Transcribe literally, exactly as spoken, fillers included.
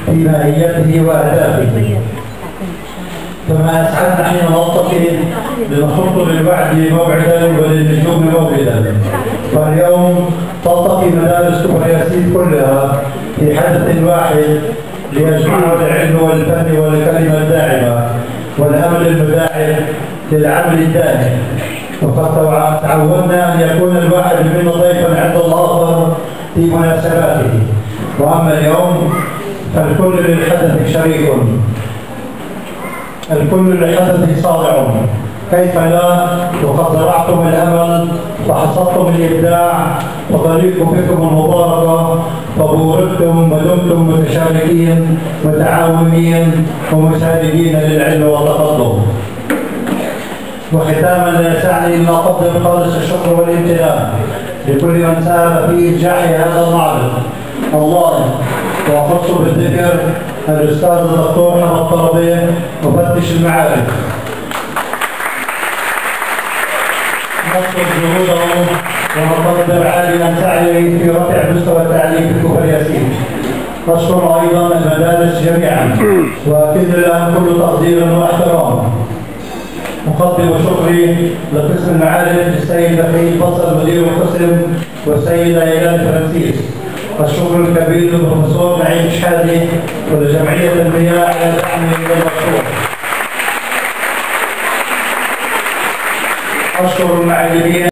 في ماهيته وأهدافه. كما أسعدنا حين نلتقي لنحط للوعد موعدا وللنجوم موعدا. واليوم تلتقي مدارس كفر ياسين كلها في حدث واحد ليجمعنا العلم والفن والكلمة الداعمة والأمل المداعم للعمل الدائم. وقد تعودنا أن يكون الواحد منا ضيفا عند الآخر في مناسباته، وأما اليوم فالكل للحدث شريك، الكل للحدث صادع، كيف لا وقد زرعتم الأمل وحصدتم الإبداع وطريق بكم المباركة، فبوركتم ودمتم متشاركين متعاونين ومساندين للعلم والتقدم. وختاما لا يسعني الا اقدم خالص الشكر والامتنان لكل من ساهم في انجاح هذا المعرض. الله واخص بالذكر الاستاذ الدكتور حمد طلبي مفتش المعارف، نشكر جهوده ونقدر عاليا سعيه في رفع مستوى التعليم في كفر ياسين. نشكر ايضا المدارس جميعا واكد لهم كل تقدير واحترام. أقدم شكري لقسم المعارف للسيد بخيل فصل مدير القسم والسيدة إيلان فرانسيس. الشكر الكبير للبروفيسور نعيم شحادي ولجمعية المياه على دعمه للمشروع. أشكر المعلمين